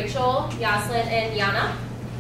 Rachel, Yaslin, and Yana.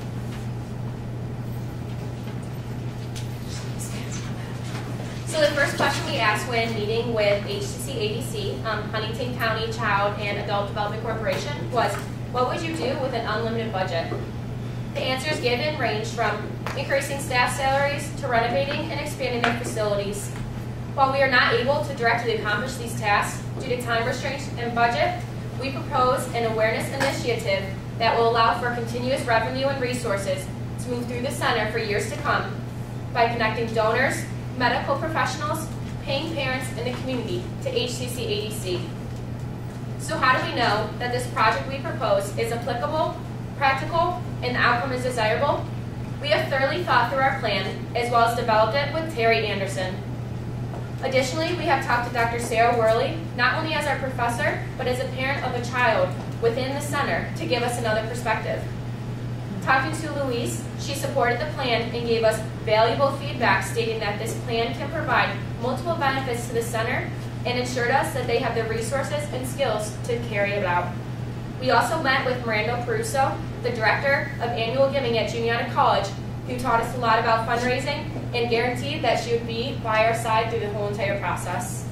So the first question we asked when meeting with HCC-ADC, Huntington County Child and Adult Development Corporation, was, what would you do with an unlimited budget? The answers given ranged from increasing staff salaries to renovating and expanding their facilities. While we are not able to directly accomplish these tasks due to time restraints and budget, we propose an awareness initiative that will allow for continuous revenue and resources to move through the center for years to come by connecting donors, medical professionals, paying parents, and the community to HCC-ADC. So how do we know that this project we propose is applicable, practical, and the outcome is desirable? We have thoroughly thought through our plan as well as developed it with Terry Anderson. Additionally, we have talked to Dr. Sarah Worley, not only as our professor, but as a parent of a child within the center to give us another perspective. Talking to Louise, she supported the plan and gave us valuable feedback stating that this plan can provide multiple benefits to the center and assured us that they have the resources and skills to carry it out. We also met with Miranda Peruso, the Director of Annual Giving at Juniata College, who taught us a lot about fundraising and guaranteed that she would be by our side through the whole entire process.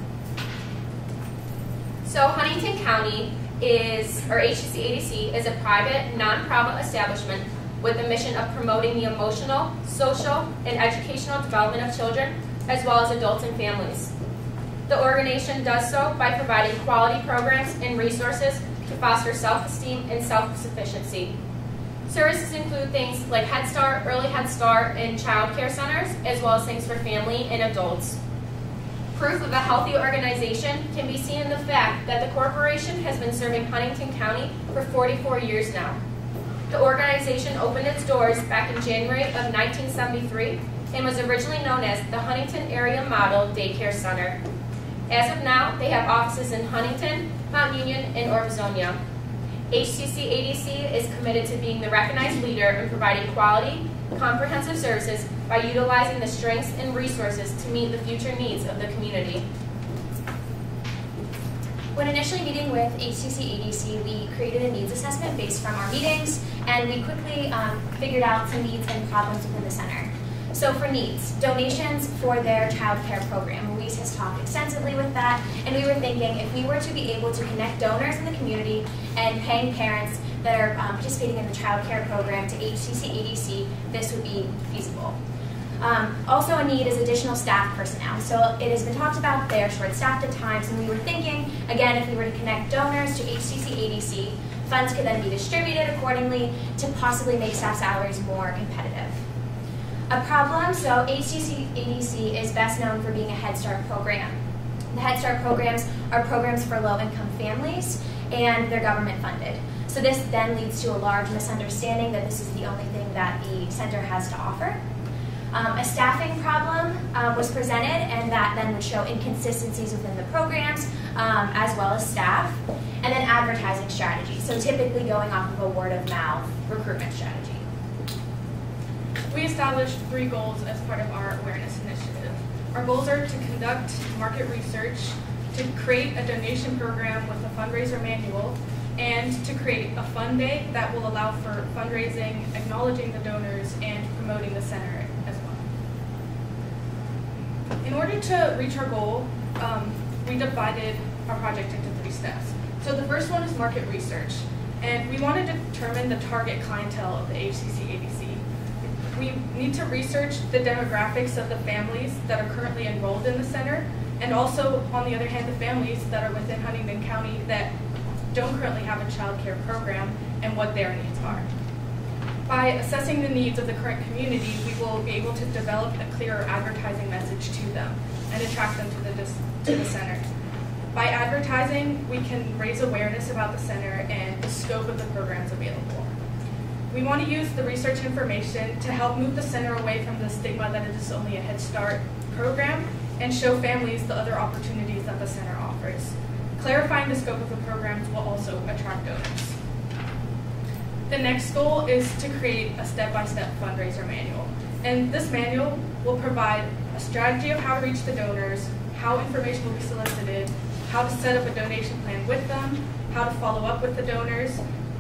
So Huntington County HCC-ADC is a private, nonprofit establishment with a mission of promoting the emotional, social, and educational development of children, as well as adults and families. The organization does so by providing quality programs and resources to foster self-esteem and self-sufficiency. Services include things like Head Start, Early Head Start, and child care centers, as well as things for family and adults. Proof of a healthy organization can be seen in the fact that the corporation has been serving Huntington County for 44 years now. The organization opened its doors back in January of 1973 and was originally known as the Huntington Area Model Daycare Center. As of now, they have offices in Huntington, Mount Union, and Orvazonia. HCC-ADC is committed to being the recognized leader in providing quality, comprehensive services by utilizing the strengths and resources to meet the future needs of the community. When initially meeting with HCC-ADC, we created a needs assessment based from our meetings, and we quickly figured out some needs and problems within the center. So for needs, donations for their child care program. Louise has talked extensively with that, and we were thinking if we were to be able to connect donors in the community and paying parents that are participating in the child care program to HCC-ADC, this would be feasible. Also a need is additional staff personnel. So it has been talked about they're short-staffed at times, and we were thinking, again, if we were to connect donors to HCC-ADC, funds could then be distributed accordingly to possibly make staff salaries more competitive. A problem, so HCC-ADC is best known for being a Head Start program. The Head Start programs are programs for low-income families, and they're government funded. So this then leads to a large misunderstanding that this is the only thing that the center has to offer. A staffing problem was presented, and that then would show inconsistencies within the programs, as well as staff. And then advertising strategy, so typically going off of a word-of-mouth recruitment strategy. We established 3 goals as part of our awareness initiative. Our goals are to conduct market research, to create a donation program with a fundraiser manual, and to create a fund day that will allow for fundraising, acknowledging the donors, and promoting the center as well. In order to reach our goal, we divided our project into 3 steps. So the first one is market research, and we want to determine the target clientele of the HCC-ADC. We need to research the demographics of the families that are currently enrolled in the center, and also, on the other hand, the families that are within Huntington County that don't currently have a child care program and what their needs are. By assessing the needs of the current community, we will be able to develop a clearer advertising message to them and attract them to the center. By advertising, we can raise awareness about the center and the scope of the programs available. We want to use the research information to help move the center away from the stigma that it is only a Head Start program and show families the other opportunities that the center offers. Clarifying the scope of the programs will also attract donors. The next goal is to create a step-by-step fundraiser manual. And this manual will provide a strategy of how to reach the donors, how information will be solicited, how to set up a donation plan with them, how to follow up with the donors,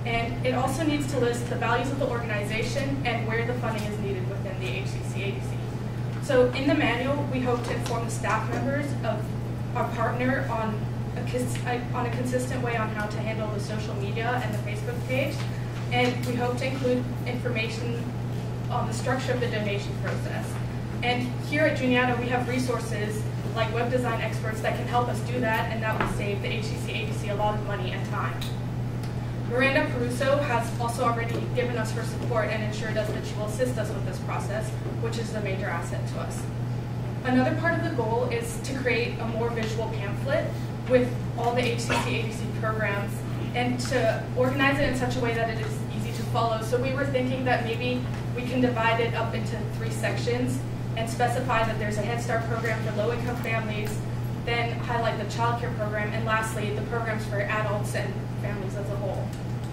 And it also needs to list the values of the organization and where the funding is needed within the HCC-ADC. So in the manual, we hope to inform the staff members of our partner on a consistent way on how to handle the social media and the Facebook page. And we hope to include information on the structure of the donation process. And here at Juniata, we have resources like web design experts that can help us do that, and that will save the HCC-ADC a lot of money and time. Miranda Peruso has also already given us her support and assured us that she will assist us with this process, which is a major asset to us. Another part of the goal is to create a more visual pamphlet with all the HCC-ADC programs and to organize it in such a way that it is easy to follow. So we were thinking that maybe we can divide it up into 3 sections and specify that there's a Head Start program for low-income families, then highlight the child care program, and lastly, the programs for adults and families as a whole.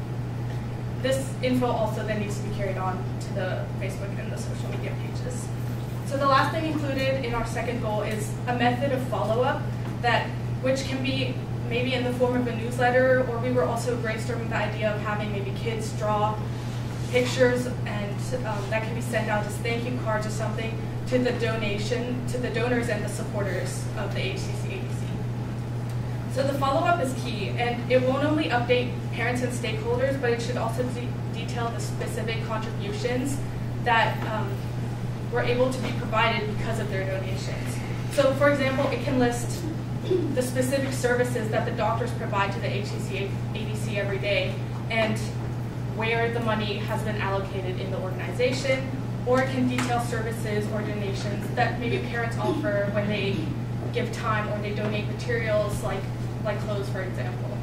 This info also then needs to be carried on to the Facebook and the social media pages. So the last thing included in our second goal is a method of follow-up which can be maybe in the form of a newsletter, or we were also brainstorming the idea of having maybe kids draw pictures and that can be sent out as thank you cards or something to the donors and the supporters of the HCC-ADC. So the follow-up is key, and it won't only update parents and stakeholders, but it should also detail the specific contributions that were able to be provided because of their donations. So for example, it can list the specific services that the doctors provide to the HCC-ADC every day and where the money has been allocated in the organization, or it can detail services or donations that maybe parents offer when they give time or they donate materials like clothes, for example.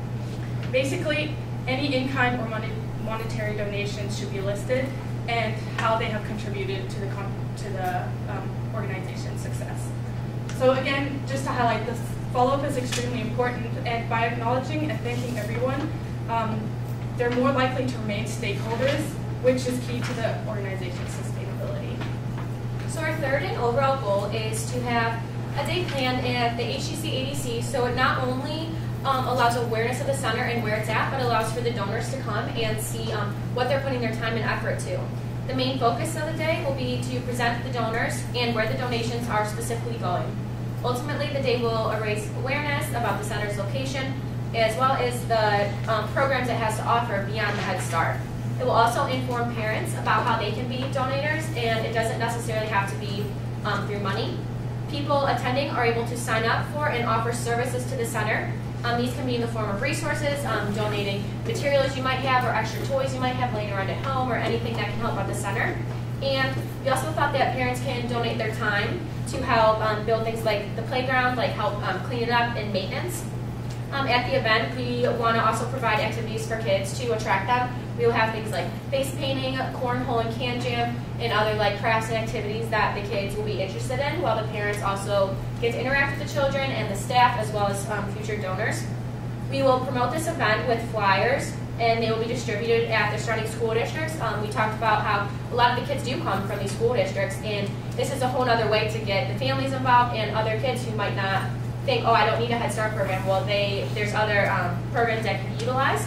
Basically, any in-kind or monetary donations should be listed and how they have contributed to the organization's success. So again, just to highlight, this follow-up is extremely important, and by acknowledging and thanking everyone, they're more likely to remain stakeholders, which is key to the organization's sustainability. So our third and overall goal is to have a day planned at the HCC-ADC, so it not only allows awareness of the center and where it's at, but allows for the donors to come and see what they're putting their time and effort to. The main focus of the day will be to present the donors and where the donations are specifically going. Ultimately, the day will raise awareness about the center's location, as well as the programs it has to offer beyond the Head Start. It will also inform parents about how they can be donators, and it doesn't necessarily have to be through money. People attending are able to sign up for and offer services to the center. These can be in the form of resources, donating materials you might have or extra toys you might have laying around at home, or anything that can help at the center. And we also thought that parents can donate their time to help build things like the playground, like help clean it up and maintenance. At the event, we want to also provide activities for kids to attract them. We will have things like face painting, cornhole and can jam, and other like crafts and activities that the kids will be interested in, while the parents also get to interact with the children and the staff, as well as future donors. We will promote this event with flyers, and they will be distributed at the surrounding school districts. We talked about how a lot of the kids do come from these school districts, and this is a whole other way to get the families involved and other kids who might not think, oh, I don't need a Head Start program. Well, there's other programs that can be utilized.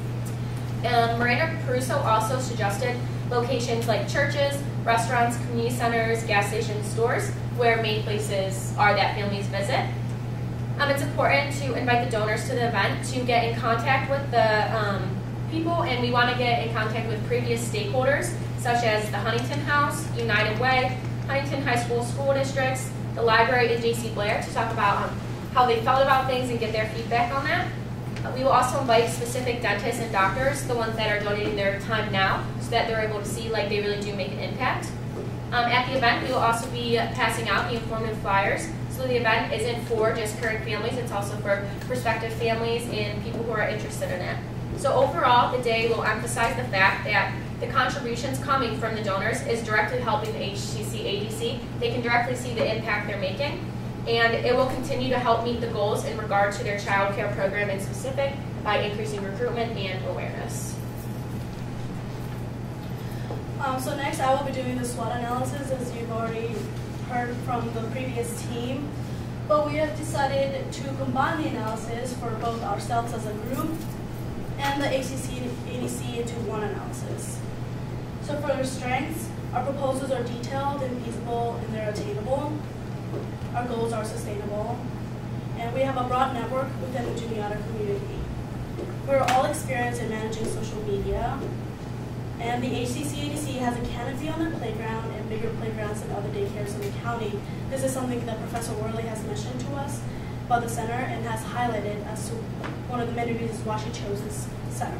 Miranda Peruso also suggested locations like churches, restaurants, community centers, gas stations, stores, where main places are that families visit. It's important to invite the donors to the event to get in contact with the people, and we want to get in contact with previous stakeholders, such as the Huntington House, United Way, Huntington High School school districts, the library, and J.C. Blair, to talk about how they felt about things and get their feedback on that. We will also invite specific dentists and doctors, the ones that are donating their time now, so that they're able to see like they really do make an impact. At the event, we will also be passing out the informative flyers. So the event isn't for just current families, it's also for prospective families and people who are interested in it. So overall, the day will emphasize the fact that the contributions coming from the donors is directly helping the HCC-ADC. They can directly see the impact they're making, and it will continue to help meet the goals in regard to their child care program in specific by increasing recruitment and awareness. So next I will be doing the SWOT analysis, as you've already heard from the previous team. But we have decided to combine the analysis for both ourselves as a group and the ACC-ADC into one analysis. So for our strengths, our proposals are detailed and feasible and they're attainable. Our goals are sustainable. And we have a broad network within the Juniata community. We're all experienced in managing social media. And the HCC-ADC has a canopy on their playground and bigger playgrounds than other daycares in the county. This is something that Professor Worley has mentioned to us about the center and has highlighted as to one of the many reasons why she chose this center.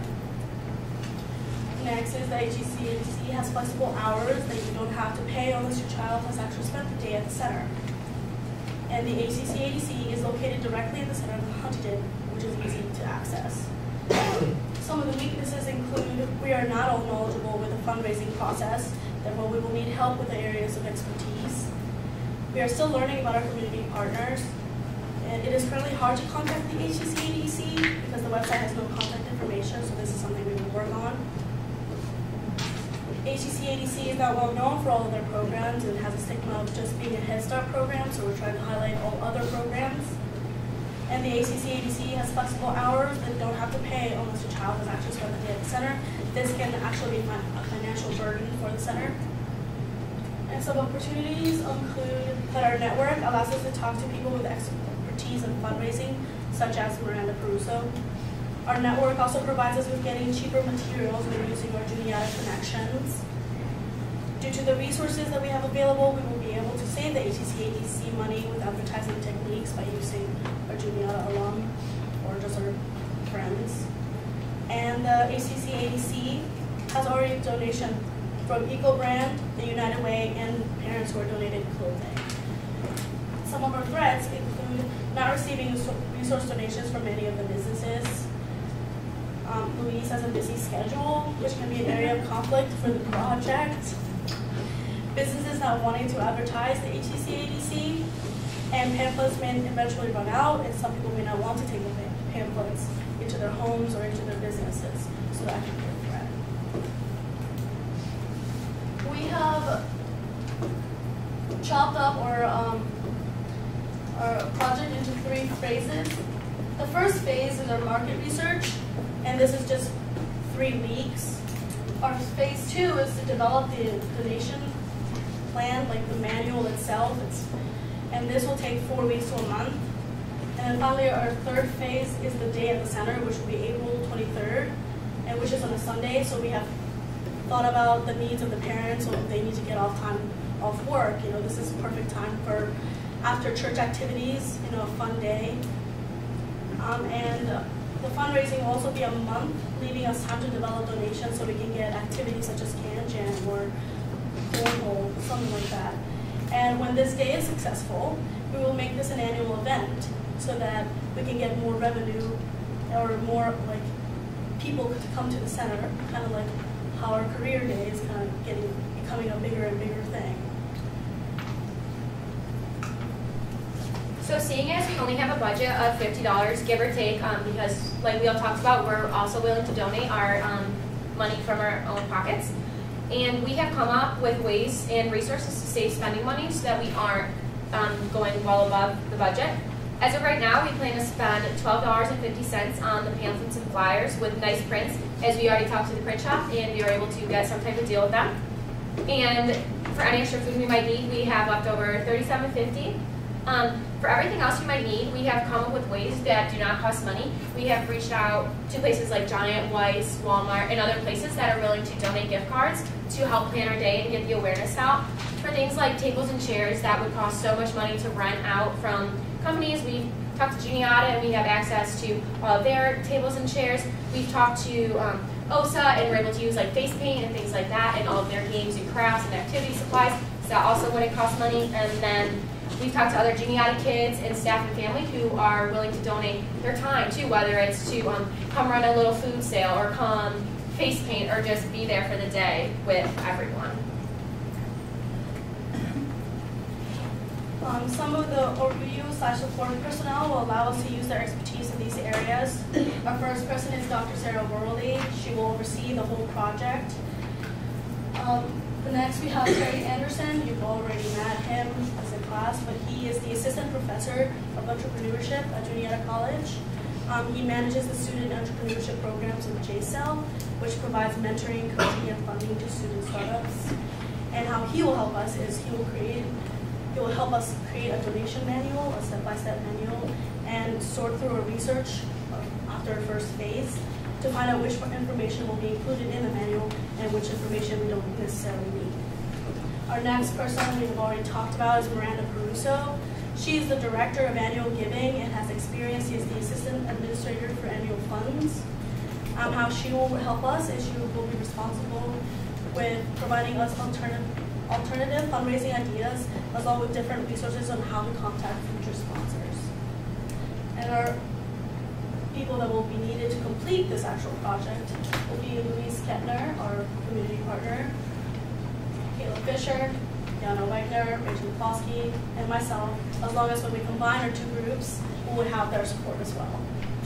Next is the HCC-ADC has flexible hours that you don't have to pay unless your child has actually spent the day at the center. And the HCC-ADC is located directly in the center of Huntington, which is easy to access. Some of the weaknesses include we are not all knowledgeable with the fundraising process, therefore we will need help with the areas of expertise. We are still learning about our community partners, and it is currently hard to contact the HCC-ADC because the website has no contact information, so this is something we will work on. HCC-ADC is not well known for all of their programs and has a stigma of just being a Head Start program, so we're trying to highlight all other programs. And the HCC-ADC has flexible hours that don't have to pay unless your child has actually spent the day at the center. This can actually be a financial burden for the center. And some opportunities include that our network allows us to talk to people with expertise in fundraising, such as Miranda Caruso. Our network also provides us with getting cheaper materials when using our Juniata connections. Due to the resources that we have available, we will be able to save the HCC-ADC money with advertising techniques by using our Juniata alum or just our friends. And the HCC-ADC has already donation from Eco Brand, the United Way, and parents who are donated clothing. Some of our threats include not receiving resource donations from many of the businesses. Louise has a busy schedule, which can be an area of conflict for the project. Businesses not wanting to advertise the HCC-ADC, and pamphlets may eventually run out, and some people may not want to take the pamphlets into their homes or into their businesses, so that can be a threat. We have chopped up our project into 3 phases. The first phase is our market research, and this is just 3 weeks. Our phase 2 is to develop the donation plan, like the manual itself, and this will take 4 weeks to a month. And then finally, our third phase is the day at the center, which will be April 23rd, and which is on a Sunday. So we have thought about the needs of the parents, so if they need to get off work. This is perfect time for after church activities. A fun day. And the fundraising will also be a month, leaving us time to develop donations so we can get activities such as Can Jam or cornhole, something like that. And when this day is successful, we will make this an annual event so that we can get more revenue or more people to come to the center, kind of like how our career day is kind of becoming a bigger and bigger thing. So seeing as we only have a budget of $50, give or take, because like we all talked about, we're also willing to donate our money from our own pockets. And we have come up with ways and resources to save spending money so that we aren't going well above the budget. As of right now, we plan to spend $12.50 on the pamphlets and flyers with nice prints, as we already talked to the print shop and we were able to get some type of deal with them. And for any extra food we might need, we have left over $37.50. For everything else you might need, we have come up with ways that do not cost money. We have reached out to places like Giant, Weis, Walmart, and other places that are willing to donate gift cards to help plan our day and get the awareness out. For things like tables and chairs that would cost so much money to rent out from companies, we've talked to Juniata and we have access to all of their tables and chairs. We've talked to OSA and we're able to use face paint and things like that and all of their games and crafts and activity supplies. So that also wouldn't cost money. And then we've talked to other Juniata kids and staff and family who are willing to donate their time too, whether it's to come run a little food sale or come face paint or just be there for the day with everyone. Some of the overview/support personnel will allow us to use their expertise in these areas. Our first person is Dr. Sarah Worley. She will oversee the whole project. The next we have Terry Anderson. You've already met him as a class, but he is the assistant professor of entrepreneurship at Juniata College. He manages the student entrepreneurship programs with JCEL, which provides mentoring, coaching, and funding to student startups. And how he will help us is he will help us create a donation manual, a step-by-step manual, and sort through a research after the first phase to find out which information will be included in the manual and which information we don't necessarily need. Our next person we've already talked about is Miranda Caruso. She is the Director of Annual Giving and has experience as the Assistant Administrator for Annual Funds. How she will help us is she will be responsible with providing us alternative fundraising ideas, as well with different resources on how to contact future sponsors. And our people that will be needed to complete this actual project will be Louise Kettner, our community partner, Caleb Fisher, Yana Wagner, Rachel Foskey, and myself, as long as when we combine our two groups, we would have their support as well.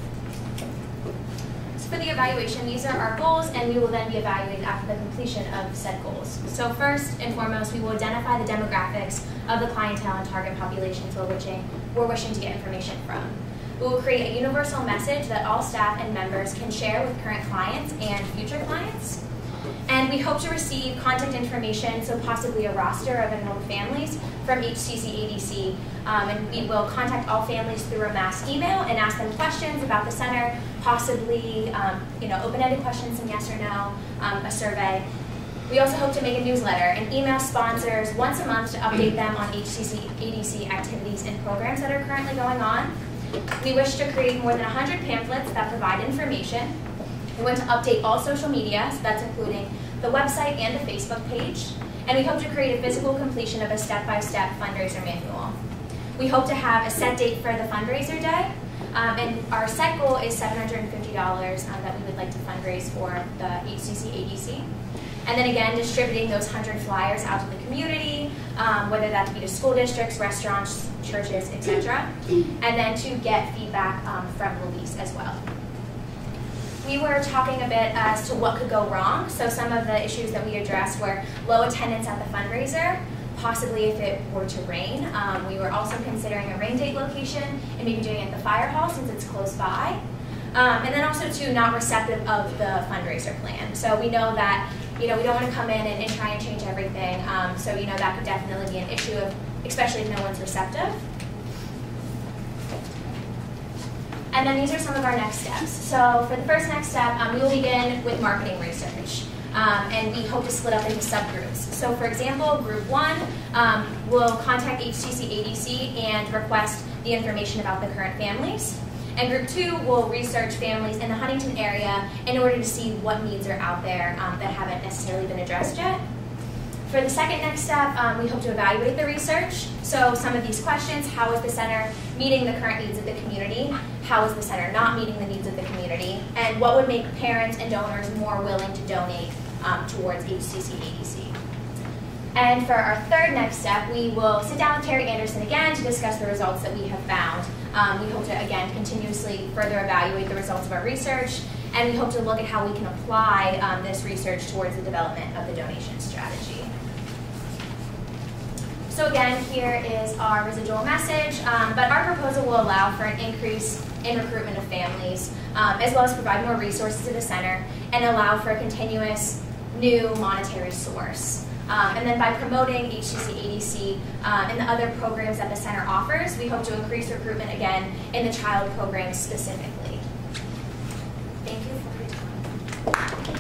So for the evaluation, these are our goals, and we will then be evaluated after the completion of said goals. So first and foremost, we will identify the demographics of the clientele and target populations we're wishing to get information from. We will create a universal message that all staff and members can share with current clients and future clients. And we hope to receive contact information, so possibly a roster of enrolled families from HCC ADC. And we will contact all families through a mass email and ask them questions about the center, possibly open-ended questions, some yes or no, a survey. We also hope to make a newsletter and email sponsors once a month to update them on HCC ADC activities and programs that are currently going on. We wish to create more than 100 pamphlets that provide information. We want to update all social media, so that's including the website and the Facebook page. And we hope to create a physical completion of a step-by-step fundraiser manual. We hope to have a set date for the fundraiser day. And our set goal is $750 that we would like to fundraise for the HCC ADC. And then again, distributing those 100 flyers out to the community, whether that be to school districts, restaurants, churches, etc. And then to get feedback from Louise as well. We were talking a bit as to what could go wrong. So some of the issues that we addressed were low attendance at the fundraiser, possibly if it were to rain. We were also considering a rain date location and maybe doing it at the fire hall since it's close by. And then also too, not receptive of the fundraiser plan. So we know that we don't want to come in and try and change everything. So that could definitely be an issue, especially if no one's receptive. And then these are some of our next steps. So for the first next step, we will begin with marketing research. And we hope to split up into subgroups. So for example, group 1 will contact HCC ADC and request the information about the current families. And group 2 will research families in the Huntington area in order to see what needs are out there that haven't necessarily been addressed yet. For the second next step, we hope to evaluate the research. So some of these questions: how is the center meeting the current needs of the community? How is the center not meeting the needs of the community? And what would make parents and donors more willing to donate towards HCC ADC? And for our third next step, we will sit down with Terry Anderson again to discuss the results that we have found. We hope to, again, continuously further evaluate the results of our research, and we hope to look at how we can apply this research towards the development of the donation strategy. So again, here is our residual message, but our proposal will allow for an increase in recruitment of families, as well as provide more resources to the center and allow for a continuous new monetary source. And then by promoting HCC ADC and the other programs that the center offers, we hope to increase recruitment again in the child programs specifically. Thank you for your time.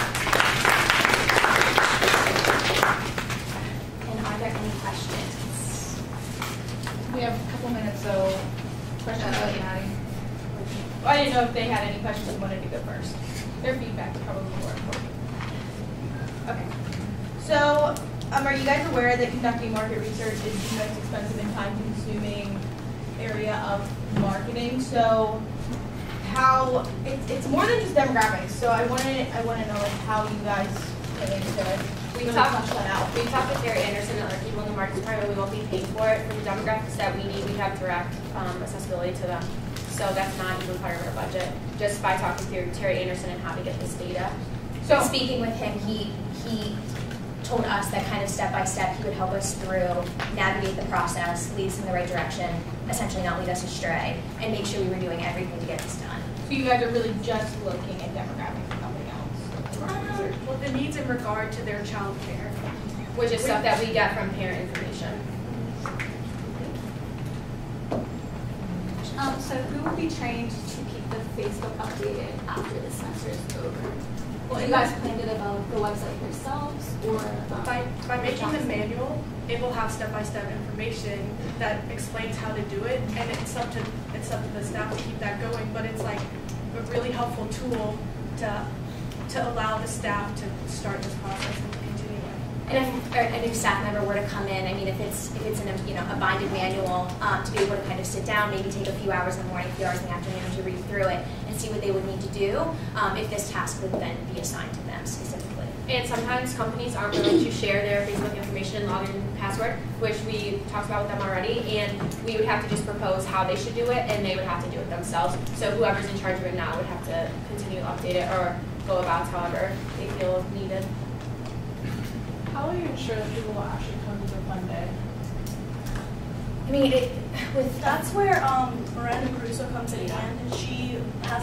And are there any questions? We have a couple minutes, so questions about Maddie. Well, I didn't know if they had any questions and wanted to go first. Their feedback is probably more important. Okay. So, are you guys aware that conducting market research is the most expensive and time-consuming area of marketing? So, it's more than just demographics. So, I want to know how you guys get into it. We talked with Terry Anderson and other people in the marketing department. We won't be paying for it. For the demographics that we need, we have direct accessibility to them. So that's not even part of our budget. Just by talking to Terry Anderson and how to get this data. So speaking with him, he told us that kind of step by step he would help us through, navigate the process, lead us in the right direction, essentially not lead us astray, and make sure we were doing everything to get this done. So you guys are really just looking at demographics and nothing else? Well, the needs in regard to their child care. Which is stuff that we get from parent information. So who will be trained to keep the Facebook updated after the semester is over? Well, you guys plan to develop the website yourselves, or By making the manual, it will have step-by-step information that explains how to do it, and it's up to the staff to keep that going. But it's like a really helpful tool to allow the staff to start this process and to continue it. And if a new staff member were to come in, I mean, if it's in a binded manual, to be able to kind of sit down, maybe take a few hours in the morning, a few hours in the afternoon to read through it and see what they would need to do, if this task would then be assigned to them specifically. And sometimes companies aren't willing to share their Facebook information, login, password, which we talked about with them already, and we would have to just propose how they should do it, and they would have to do it themselves. So whoever's in charge of it now would have to continue to update it or go about however they feel needed. How will you ensure that people will actually come to the fun day? I mean, That's where Miranda Caruso comes in, and she has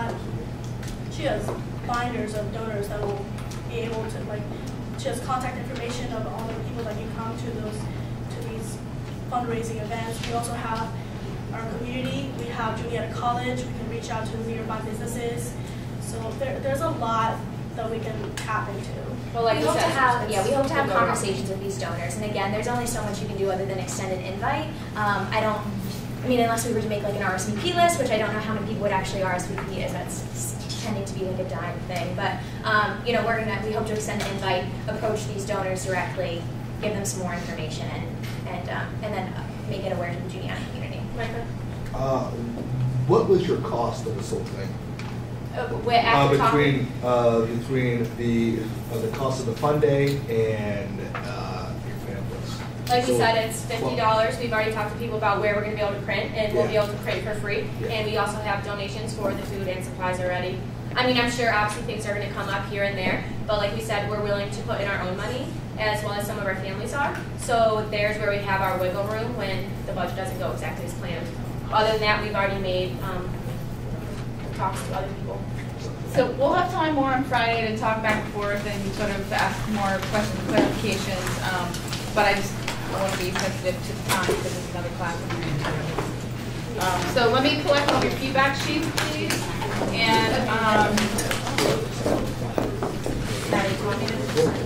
she has binders of donors that will be able to, like, she has contact information of all the people that can come to these fundraising events. We also have our community. We have Juniata College. We can reach out to nearby businesses. So there's a lot that we can tap into. Well, like we you hope to said, have we'll go around. conversations with these donors, and again, there's only so much you can do other than extend an invite. I mean, unless we were to make like an RSVP list, which I don't know how many people would actually RSVP, as that's tending to be like a dying thing. But we hope to extend an invite, approach these donors directly, give them some more information, and then make it aware to the Juniata community. Micah? What was your cost of this whole thing? After Between the cost of the fun day and your families. Like we So, said, it's $50. We've already talked to people about where we're going to be able to print, and we'll be able to print for free. Yeah. And we also have donations for the food and supplies already. I mean, I'm sure obviously things are going to come up here and there, but like we said, we're willing to put in our own money, as well as some of our families are. So there's where we have our wiggle room when the budget doesn't go exactly as planned. Other than that, we've already made talks to other people. So we'll have time more on Friday to talk back and forth and sort of ask more questions and clarifications. But I just want to be sensitive to the time because it's another class. So let me collect all your feedback sheets, please. And Maddie, do you want me to?